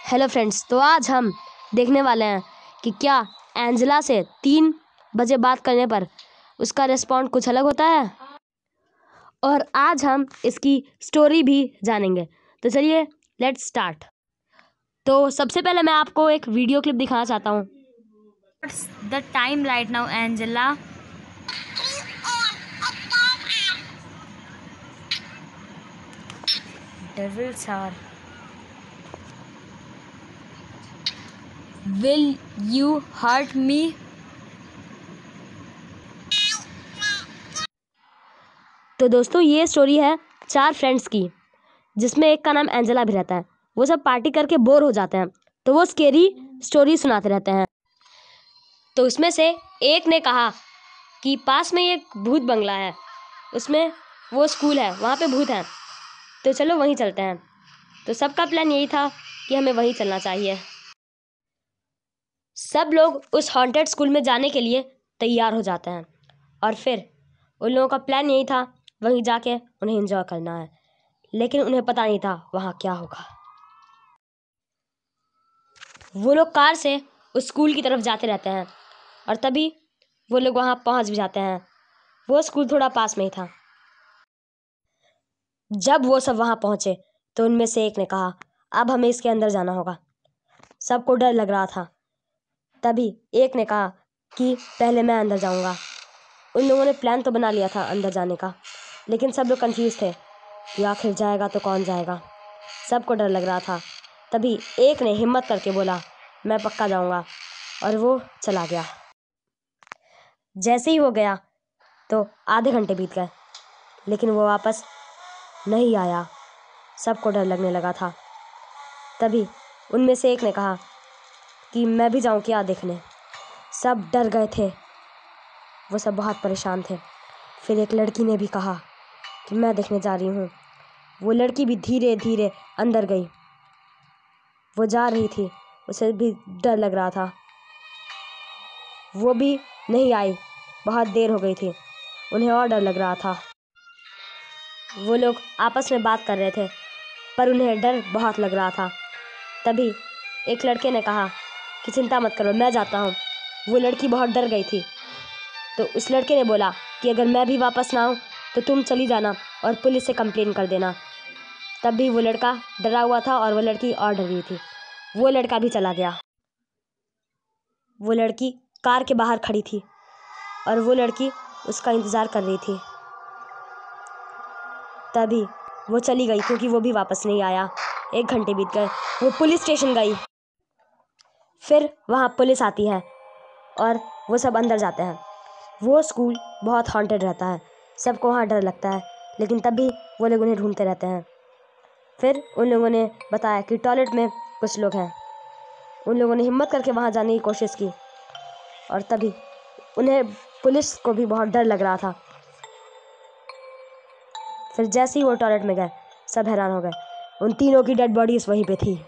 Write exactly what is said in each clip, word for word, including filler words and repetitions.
Hello friends, तो आज हम देखने वाले हैं कि क्या एंजेला से तीन बजे बात करने पर उसका रिस्पॉन्ड कुछ अलग होता है। और आज हम इसकी स्टोरी भी जानेंगे। तो चलिए लेट्स स्टार्ट। तो सबसे पहले मैं आपको एक वीडियो क्लिप दिखाना चाहता हूँ। What's the time right now, Angela? Devils are. Will you hurt me? तो दोस्तों, ये स्टोरी है चार फ्रेंड्स की, जिसमें एक का नाम एंजेला भी रहता है। वो सब पार्टी करके बोर हो जाते हैं, तो वो स्केरी स्टोरी सुनाते रहते हैं। तो उसमें से एक ने कहा कि पास में एक भूत बंगला है, उसमें वो स्कूल है, वहाँ पे भूत हैं, तो चलो वहीं चलते हैं। तो सबका प्लान यही था कि हमें वहीं चलना चाहिए। सब लोग उस हॉन्टेड स्कूल में जाने के लिए तैयार हो जाते हैं और फिर उन लोगों का प्लान यही था वहीं जाके उन्हें एंजॉय करना है। लेकिन उन्हें पता नहीं था वहाँ क्या होगा। वो लोग कार से उस स्कूल की तरफ जाते रहते हैं और तभी वो लोग वहाँ पहुँच भी जाते हैं। वो स्कूल थोड़ा पास में ही था। जब वो सब वहाँ पहुँचे तो उनमें से एक ने कहा, अब हमें इसके अंदर जाना होगा। सबको डर लग रहा था। तभी एक ने कहा कि पहले मैं अंदर जाऊँगा। उन लोगों ने प्लान तो बना लिया था अंदर जाने का, लेकिन सब लोग कंफ्यूज थे कि आखिर जाएगा तो कौन जाएगा। सबको डर लग रहा था। तभी एक ने हिम्मत करके बोला, मैं पक्का जाऊँगा, और वो चला गया। जैसे ही वो गया तो आधे घंटे बीत गए, लेकिन वो वापस नहीं आया। सबको डर लगने लगा था। तभी उनमें से एक ने कहा कि मैं भी जाऊं क्या देखने। सब डर गए थे, वो सब बहुत परेशान थे। फिर एक लड़की ने भी कहा कि मैं देखने जा रही हूँ। वो लड़की भी धीरे धीरे अंदर गई। वो जा रही थी, उसे भी डर लग रहा था। वो भी नहीं आई, बहुत देर हो गई थी, उन्हें और डर लग रहा था। वो लोग आपस में बात कर रहे थे, पर उन्हें डर बहुत लग रहा था। तभी एक लड़के ने कहा कि चिंता मत करो, मैं जाता हूँ। वो लड़की बहुत डर गई थी, तो उस लड़के ने बोला कि अगर मैं भी वापस ना आऊँ तो तुम चली जाना और पुलिस से कंप्लेन कर देना। तब भी वो लड़का डरा हुआ था और वो लड़की और डर रही थी। वो लड़का भी चला गया। वो लड़की कार के बाहर खड़ी थी और वो लड़की उसका इंतज़ार कर रही थी। तभी वो चली गई क्योंकि वो भी वापस नहीं आया। एक घंटे बीत गए। वो पुलिस स्टेशन गई। फिर वहाँ पुलिस आती है और वो सब अंदर जाते हैं। वो स्कूल बहुत हॉन्टेड रहता है, सबको वहाँ डर लगता है, लेकिन तब भी वो लोग उन्हें ढूंढते रहते हैं। फिर उन लोगों ने बताया कि टॉयलेट में कुछ लोग हैं। उन लोगों ने हिम्मत करके वहाँ जाने की कोशिश की और तभी उन्हें पुलिस को भी बहुत डर लग रहा था। फिर जैसे ही वो टॉयलेट में गए, सब हैरान हो गए। उन तीनों की डेड बॉडीज वहीं पे थी।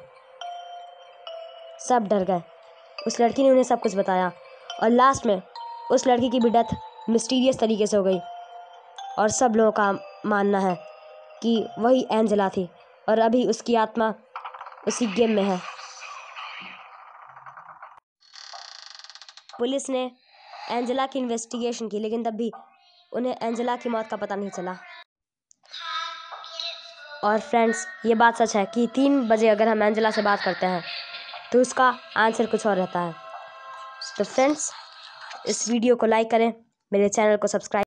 सब डर गए। उस लड़की ने उन्हें सब कुछ बताया और लास्ट में उस लड़की की भी डेथ मिस्टीरियस तरीके से हो गई। और सब लोगों का मानना है कि वही एंजेला थी और अभी उसकी आत्मा उसी गेम में है। पुलिस ने एंजेला की इन्वेस्टिगेशन की, लेकिन तब भी उन्हें एंजेला की मौत का पता नहीं चला। और फ्रेंड्स, ये बात सच है कि तीन बजे अगर हम एंजेला से बात करते हैं तो उसका आंसर कुछ और रहता है। तो फ्रेंड्स, इस वीडियो को लाइक करें, मेरे चैनल को सब्सक्राइब